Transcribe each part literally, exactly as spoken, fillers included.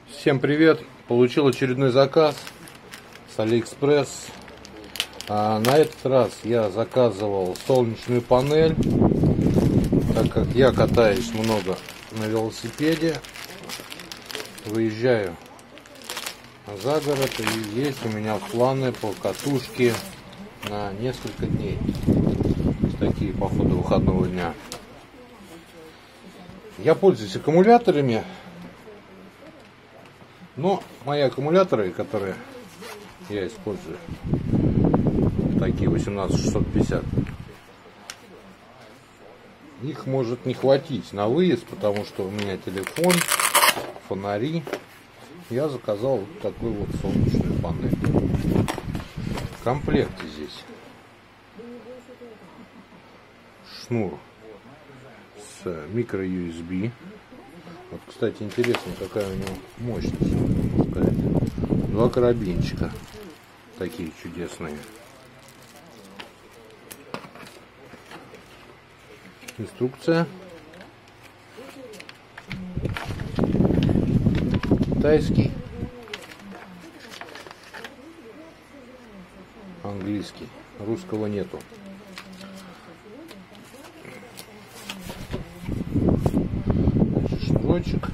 Всем привет! Получил очередной заказ с Алиэкспресс. А на этот раз я заказывал солнечную панель, так как я катаюсь много на велосипеде, выезжаю за город, и есть у меня планы по катушке на несколько дней, такие по ходу выходного дня. Я пользуюсь аккумуляторами, но мои аккумуляторы, которые я использую, такие восемнадцать шестьсот пятьдесят, их может не хватить на выезд, потому что у меня телефон, фонари. Я заказал вот такую вот солнечную панель. В комплекте здесь шнур с микро ю эс би. Вот, кстати, интересно, какая у него мощность. Два карабинчика такие чудесные. Инструкция. Китайский. Английский. Русского нету. Шнурочек.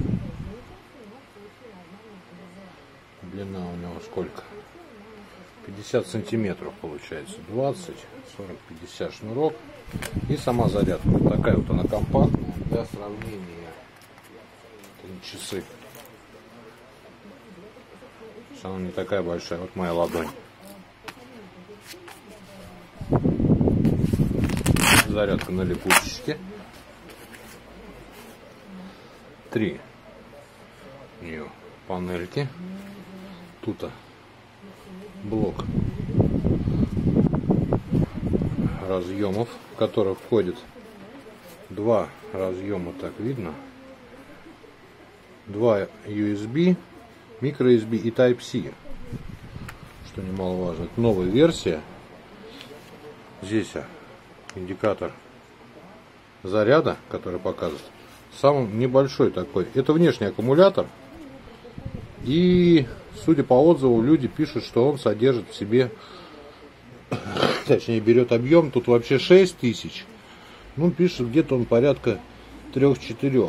Длина у него сколько? пятьдесят сантиметров получается. двадцать, сорок, пятьдесят шнурок. И сама зарядка. Вот такая вот она компактная. Для сравнения. три часы. Она не такая большая. Вот моя ладонь. Зарядка на липучечке. Три у нее панельки. Тут блок разъемов, в которых входит два разъема, так видно, два ю эс би, микро ю эс би и Type-C, что немаловажно. Это новая версия. Здесь индикатор заряда, который показывает. Самый небольшой такой. Это внешний аккумулятор. И, судя по отзыву, люди пишут, что он содержит в себе, точнее, берет объем. Тут вообще шесть тысяч. Ну, пишет, где-то он порядка трёх-четырёх.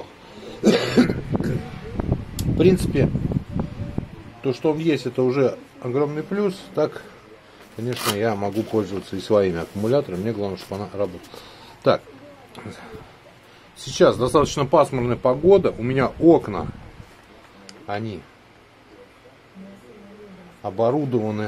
В принципе, то, что он есть, это уже огромный плюс. Так, конечно, я могу пользоваться и своими аккумуляторами. Мне главное, чтобы она работала. Так. Сейчас достаточно пасмурная погода. У меня окна, они оборудованы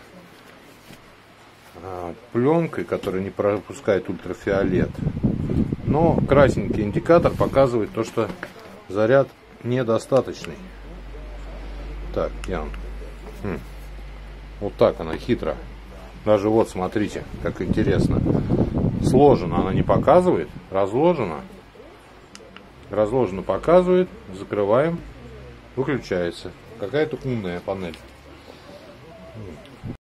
а, пленкой, которая не пропускает ультрафиолет. Но красненький индикатор показывает то, что заряд недостаточный. Так, я хм. Вот так она хитро. Даже вот смотрите, как интересно. Сложено она не показывает, разложено. Разложено показывает, закрываем, выключается. Какая-то умная панель.